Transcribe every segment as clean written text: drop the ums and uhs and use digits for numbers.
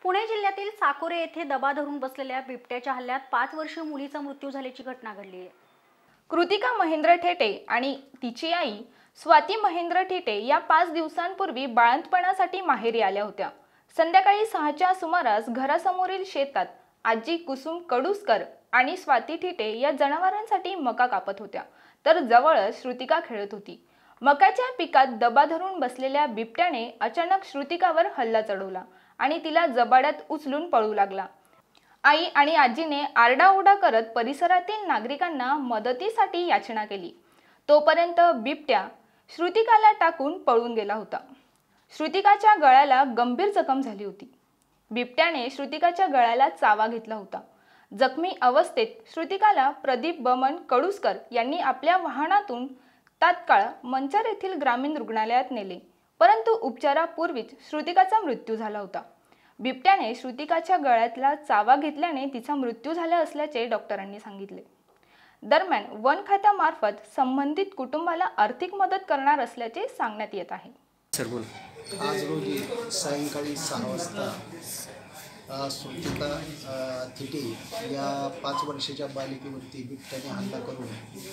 पुणे जिल्ह्यातील साकोरे येथे दबा धरून बसलेल्या बिबट्याच्या हल्ल्यात 5 वर्षीय मुलीचा मृत्यू झाल्याची घटना घडली आहे। कृतिका महेंद्र ठेटे आणि तिची आई स्वाती महेंद्र ठेटे या 5 दिवसांपूर्वी बाळंतपणासाठी माहेरी आल्या होत्या। संध्याकाळी 6च्या सुमारास घरासमोरील शेतात आजी कुसुम कडुसकर आणि स्वाती ठेटे या जनावरांसाठी मका कापत होत्या, तर जवळच श्रुतिका खेळत होती। मकाच्या पिकात दबा धरून बसलेल्या बिबट्याने अचानक श्रुतिकावर हल्ला चढवला आणि तिला जबाड्यात उचलून पळू लागला। आई आणि आजीने आरडाओरडा करत परिसरातील नागरिकांना मदतीसाठी याचना केली। तोपर्यंत बिबट्या श्रुतिकाला टाकून पळून गेला होता। श्रुतिकाच्या गळ्याला गंभीर जखम झाली होती। बिबट्याने श्रुतिकाच्या गळ्याला चावा घेतला होता। जखमी अवस्थेत श्रुतिकाला प्रदीप बमन कडुसकर यांनी आपल्या वाहनातून तात्काळ मंचर येथील ग्रामीण रुग्णालयात नेले, परंतु उपचारापूर्वीच श्रुतिकाचा मृत्यू झाला होता। बिबट्याने श्रुतिकाच्या गळ्यातला चावा घेतल्याने तिचा मृत्यू झाला असल्याचे डॉक्टरांनी सांगितले। दरम्यान वन खात्यामार्फत संबंधित कुटुंबाला आर्थिक मदत करणार असल्याचे सांगण्यात येत आहे। आज रोजी सायंकाळी 6 वाजता श्रुतिका थिटे या 5 वर्षाच्या बालिकेवरती बिबट्याने हल्ला करून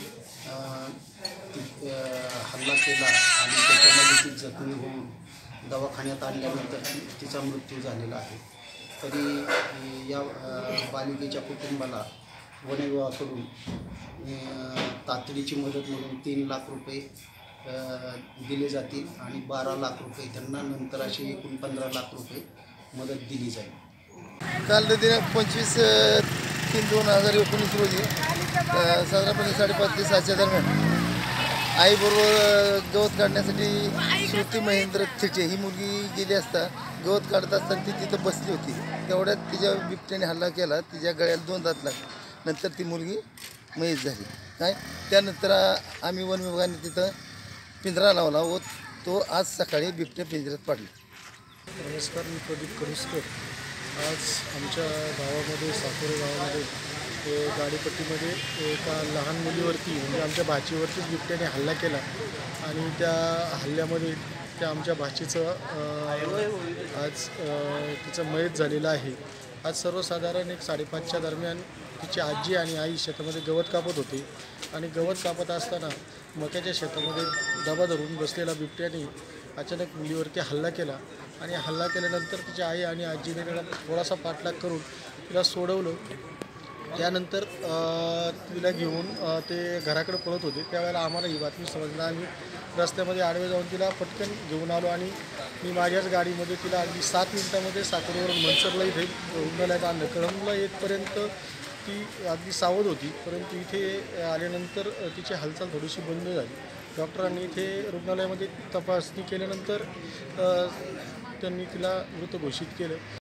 हल्ला केला आणि त्याच्यामध्ये ती जखमी होऊन दवाखान्यात आणल्यानंतर तिचा मृत्यू झालेला आहे। तरी या बालिकेच्या कुटुंबाला वनविभाग करून तातडीची मदत म्हणून 3 लाख रुपये दिले जातील आणि 12 लाख रुपये त्यांना नंतर असे एकूण 15 लाख रुपये मदत दिली जाईल। काल दिनांक 25/3/2019 रोजी साधारणपणे 5:30 ते 7च्या दरम्यान आईबरोबर गवत काढण्यासाठी श्रुती महेंद्र थिटे ही मुलगी गेली असता गवत काढत असताना ती तिथं बसली होती। तेवढ्यात तिच्या बिबट्याने हल्ला केला, तिच्या गळ्याला 2 दात लागले। नंतर ती मुलगी मयत झाली। काय त्यानंतर आम्ही वन विभागाने तिथं पिंजरा लावला व तो आज सकाळी बिबट्या पिंजऱ्यात पडला। नमस्कार, मी प्रदीप कडुसकर। आज आमच्या गावामध्ये साकोरे गावामध्ये गाडीपट्टीमध्ये एका लहान मुलीवरती म्हणजे आमच्या भाचीवरतीच बिबट्याने हल्ला केला आणि त्या हल्ल्यामध्ये त्या आमच्या भाचीचं आज तिचं मयत झालेलं आहे। आज सर्वसाधारण 5:30च्या दरम्यान तिची आजी आणि आई शेतामध्ये गवत कापत होते आणि गवत कापत असताना मक्याच्या शेतामध्ये दबा धरून बसलेला बिबट्याने अचानक मुलीवरती हल्ला केला आणि हल्ला केल्यानंतर तिच्या आई आणि आजीने त्याला थोडासा पाठलाग करून तिला सोडवलं। त्यानंतर तिला घेऊन ते घराकडे पळत होते। त्यावेळेला आम्हाला ही बातमी समजली। आम्ही रस्त्यामध्ये आडवे जाऊन तिला पटकन घेऊन आलो आणि मी माझ्याच गाडीमध्ये तिला अगदी 7 मिनिटामध्ये साकोरेवरून मनसरला इथे रुग्णालयात आणलं। कळंबला येतपर्यंत ती अगदी सावध होती, परंतु इथे आल्यानंतर तिची हालचाल थोडीशी बंद झाली। डॉक्टरांनी इथे रुग्णालयामध्ये तपासणी केल्यानंतर त्यांनी तिला मृत घोषित केलं।